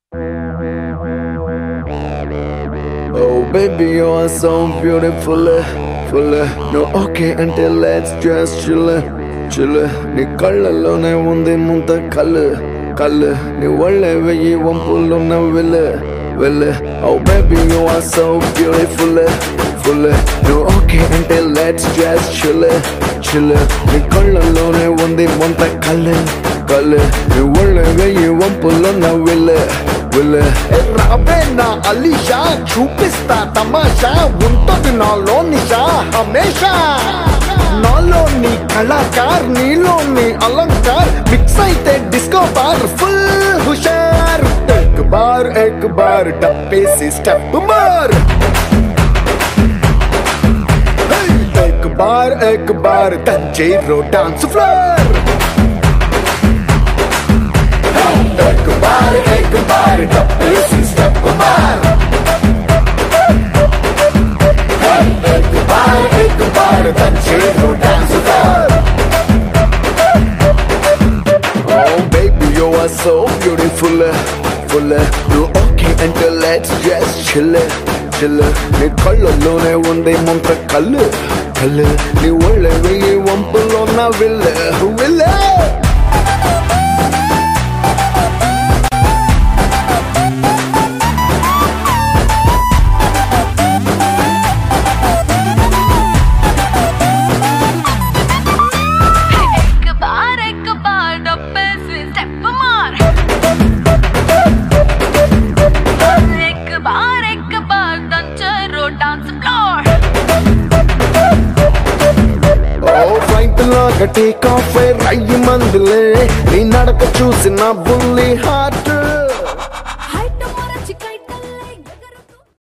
Oh baby, you are so beautiful, full. No okay until let's just chill. నీ కళ్ళలోనే ఉంది ముంత కళ్ళు నీ ఒళ్ళే వెయ్యి వంపులున్న వెళ్ళ Oh baby, you are so beautiful, full. No okay until let's just chill. నీ కళ్ళలోనే ఉంది ముంత కళ్ళు నీ ఒళ్ళే వెయ్యి వంపులున్న రాబే నా అలీషా చూపిస్తా తమాషా ఉంటుంది నాలో నిషా హమేషా నాలో నీ కళాకార్ నీలో నీ అలంకార్ మిక్స్ అయితే డిస్కో బార్ ఫుల్ హుషార్ एक बार डब्बे से स्टेप मार एक बार तंजीरो डांस फ्लोर एक बार डब्बे से स्टेप मार एक बार तंजीरो dance floor Oh baby, you are so beautiful, full. No okay until let's just chill. నీ కళ్ళలోనే ఉంది మంత్ర కళ్ళు నీ ఒళ్ళే వెయ్యి వంపులోన విల్ల టేక్ ఆఫ్ రయ్యి మందులే నీ నడక చూసి నా బుల్లి హార్ట్